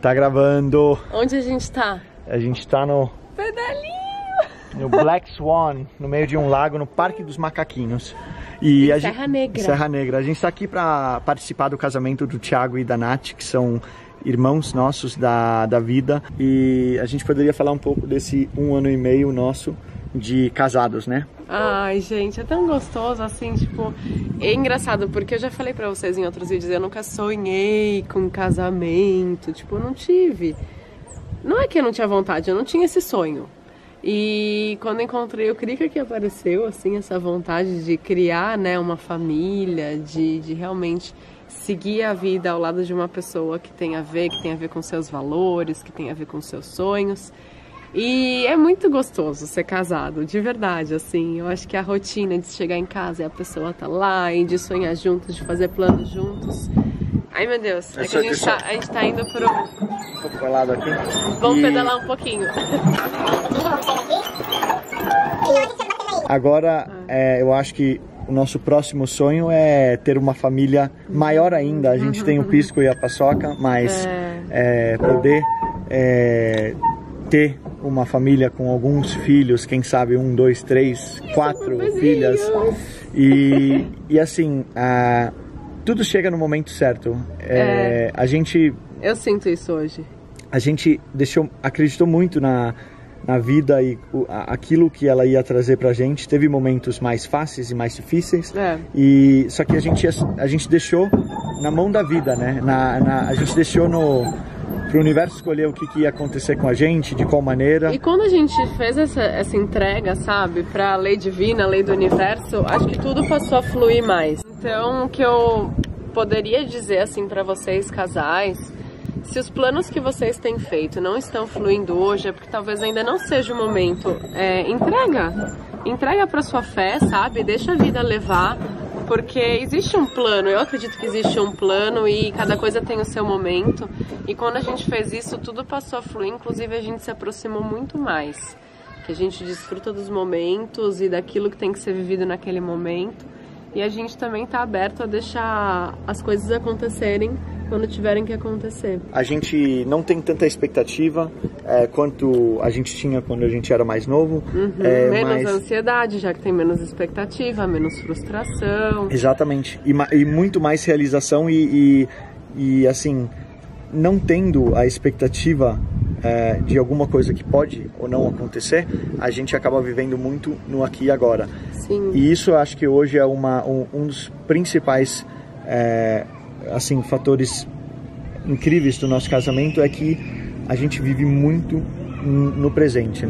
Tá gravando. Onde a gente tá? A gente tá no Black Swan, no meio de um lago, no Parque dos Macaquinhos. E Serra Negra. Serra Negra. A gente tá aqui pra participar do casamento do Thiago e da Nath, que são irmãos nossos da vida. E a gente poderia falar um pouco desse 1 ano e meio nosso de casados, né? Ai, gente, é tão gostoso, assim, tipo... É engraçado, porque eu já falei pra vocês em outros vídeos, eu nunca sonhei com casamento, tipo, eu não tive. Não é que eu não tinha vontade, eu não tinha esse sonho. E quando encontrei o Krika, que apareceu, assim, essa vontade de criar, né, uma família, de realmente seguir a vida ao lado de uma pessoa que tem a ver com seus valores, que tem a ver com seus sonhos. E é muito gostoso ser casado, de verdade, assim. Eu acho que a rotina de chegar em casa e a pessoa tá lá, e de sonhar juntos, de fazer planos juntos. Ai, meu Deus, é que a gente tá indo pro... Um pouco pro lado aqui. Vamos pedalar um pouquinho. Agora, eu acho que o nosso próximo sonho é ter uma família maior ainda. A gente tem o Pisco e a Paçoca, mas poder ter uma família com alguns filhos, quem sabe 1, 2, 3, 4 filhas. E assim, tudo chega no momento certo. A gente... Eu sinto isso hoje. A gente acreditou muito na vida e aquilo que ela ia trazer pra gente. Teve momentos mais fáceis e mais difíceis. E só que a gente deixou na mão da vida, né? A gente deixou pro universo escolher o que ia acontecer com a gente, de qual maneira. E quando a gente fez essa entrega, sabe, pra lei divina, a lei do universo, acho que tudo passou a fluir mais. Então, o que eu poderia dizer, assim, pra vocês, casais, se os planos que vocês têm feito não estão fluindo hoje, é porque talvez ainda não seja o momento. Entrega pra sua fé, sabe? Deixa a vida levar, porque existe um plano, eu acredito que existe um plano e cada coisa tem o seu momento. E quando a gente fez isso, tudo passou a fluir, inclusive a gente se aproximou muito mais. Que a gente desfruta dos momentos e daquilo que tem que ser vivido naquele momento. E a gente também tá aberto a deixar as coisas acontecerem quando tiverem que acontecer. A gente não tem tanta expectativa quanto a gente tinha quando a gente era mais novo. Menos ansiedade, já que tem menos expectativa, menos frustração. Exatamente. E muito mais realização e assim, não tendo a expectativa de alguma coisa que pode ou não acontecer, a gente acaba vivendo muito no aqui e agora. Sim. E isso eu acho que hoje é um dos principais assim, fatores incríveis do nosso casamento, é que a gente vive muito no presente, né?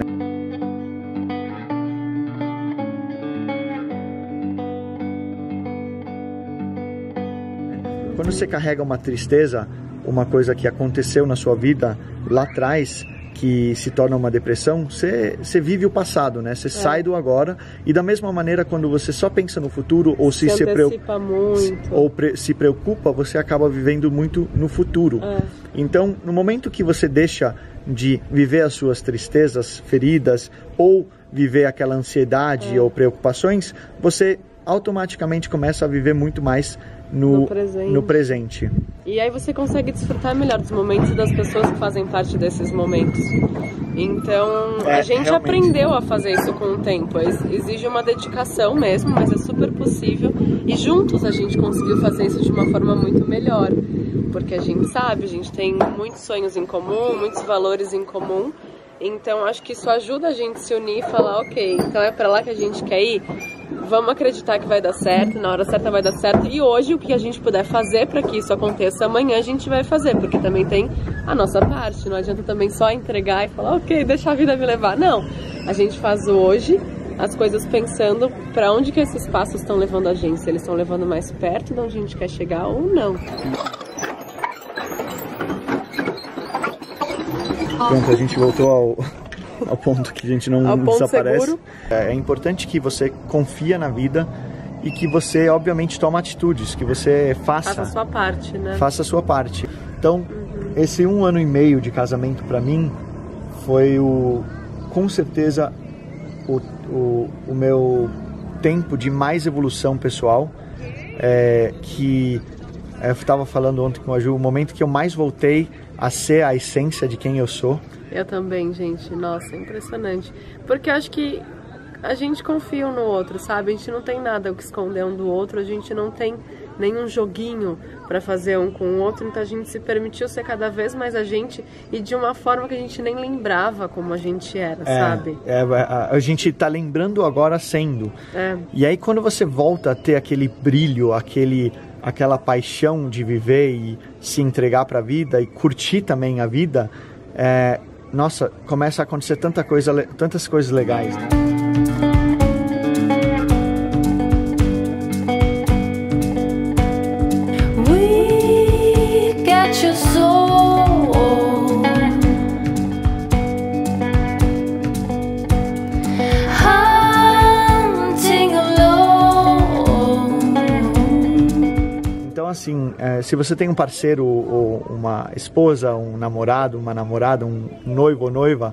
Quando você carrega uma tristeza, uma coisa que aconteceu na sua vida lá atrás, que se torna uma depressão, você vive o passado, né? Você sai do agora, e da mesma maneira, quando você só pensa no futuro ou se preocupa, você acaba vivendo muito no futuro. Então, no momento que você deixa de viver as suas tristezas, feridas, ou viver aquela ansiedade ou preocupações, você automaticamente começa a viver muito mais no presente. E aí você consegue desfrutar melhor dos momentos e das pessoas que fazem parte desses momentos. Então, a gente realmente aprendeu a fazer isso com o tempo. Exige uma dedicação mesmo, mas é super possível. E juntos a gente conseguiu fazer isso de uma forma muito melhor. Porque a gente sabe, a gente tem muitos sonhos em comum, muitos valores em comum. Então, acho que isso ajuda a gente a se unir e falar, ok, então é pra lá que a gente quer ir? Vamos acreditar que vai dar certo, na hora certa vai dar certo. E hoje, o que a gente puder fazer para que isso aconteça amanhã, a gente vai fazer. Porque também tem a nossa parte. Não adianta também só entregar e falar, ok, deixa a vida me levar. Não, a gente faz hoje as coisas pensando para onde que esses passos estão levando a gente. Se eles estão levando mais perto de onde a gente quer chegar ou não. Pronto, a gente voltou ao ponto que a gente não desaparece. Seguro. É importante que você confia na vida e que você, obviamente, toma atitudes, que você faça a sua parte, né? Faça a sua parte. Então, esse 1 ano e meio de casamento para mim foi com certeza o meu tempo de mais evolução pessoal, que eu estava falando ontem com a Ju, o momento que eu mais voltei a ser a essência de quem eu sou. Eu também, gente. Nossa, é impressionante. Porque eu acho que a gente confia um no outro, sabe? A gente não tem nada o que esconder um do outro, a gente não tem nenhum joguinho pra fazer um com o outro, então a gente se permitiu ser cada vez mais a gente e de uma forma que a gente nem lembrava como a gente era, sabe? A gente tá lembrando agora sendo. E aí quando você volta a ter aquele brilho, aquela paixão de viver e se entregar pra vida e curtir também a vida, nossa, começa a acontecer tantas coisas legais, né? Assim, se você tem um parceiro ou uma esposa, um namorado, uma namorada, um noivo ou noiva,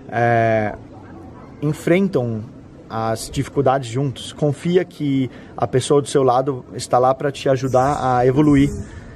enfrentam as dificuldades juntos. Confia que a pessoa do seu lado está lá para te ajudar a evoluir.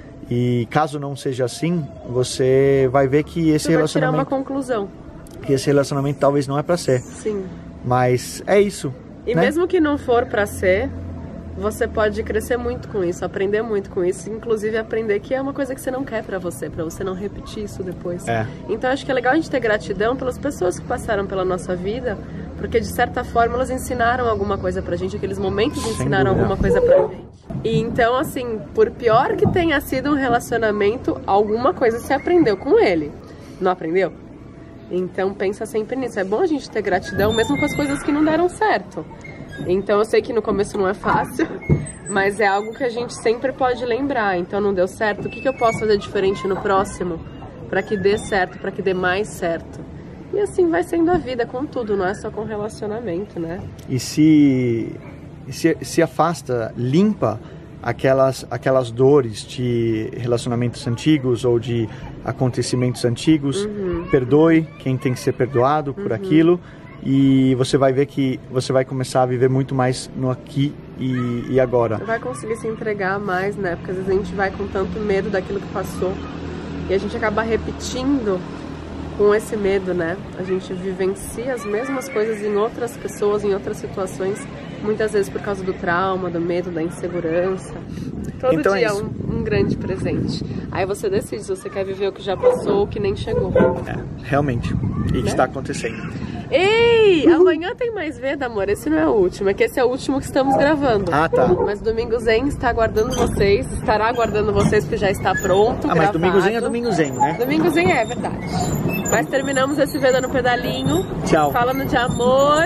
E caso não seja assim, você vai ver que esse relacionamento... Vai tirar uma conclusão. Que esse relacionamento talvez não é para ser. Sim. Mas é isso. E né? Mesmo que não for para ser... Você pode crescer muito com isso, aprender muito com isso, inclusive aprender que é uma coisa que você não quer pra você não repetir isso depois. Então acho que é legal a gente ter gratidão pelas pessoas que passaram pela nossa vida, porque de certa forma elas ensinaram alguma coisa pra gente, aqueles momentos ensinaram alguma coisa pra gente. E então assim, por pior que tenha sido um relacionamento, alguma coisa você aprendeu com ele, não aprendeu? Então pensa sempre nisso, é bom a gente ter gratidão mesmo com as coisas que não deram certo. Então eu sei que no começo não é fácil, mas é algo que a gente sempre pode lembrar. Então não deu certo, o que eu posso fazer diferente no próximo para que dê certo, para que dê mais certo? E assim vai sendo a vida com tudo, não é só com relacionamento, né? E se afasta, limpa aquelas dores de relacionamentos antigos ou de acontecimentos antigos, perdoe quem tem que ser perdoado por aquilo. E você vai ver que você vai começar a viver muito mais no aqui e agora. Você vai conseguir se entregar mais, né? Porque às vezes a gente vai com tanto medo daquilo que passou e a gente acaba repetindo com esse medo, né? A gente vivencia as mesmas coisas em outras pessoas, em outras situações, muitas vezes por causa do trauma, do medo, da insegurança. Todo então dia é um grande presente. Aí você decide se você quer viver o que já passou ou o que nem chegou. Realmente. E que está acontecendo. Ei, amanhã tem mais Veda, amor. Esse não é o último, é que esse é o último que estamos gravando. Ah, tá. Mas Domingo Zen está aguardando vocês, estará aguardando vocês porque já está pronto, gravado. Mas Domingo Zen é Domingo Zen, né? Domingo Zen é verdade. Mas terminamos esse Veda no pedalinho. Tchau. Falando de amor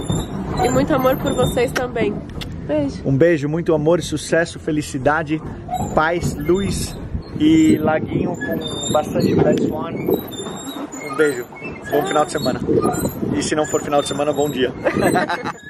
e muito amor por vocês também. Beijo. Um beijo, muito amor, sucesso, felicidade, paz, luz e laguinho com bastante Black Swan. Um beijo. Bom final de semana. E se não for final de semana, bom dia.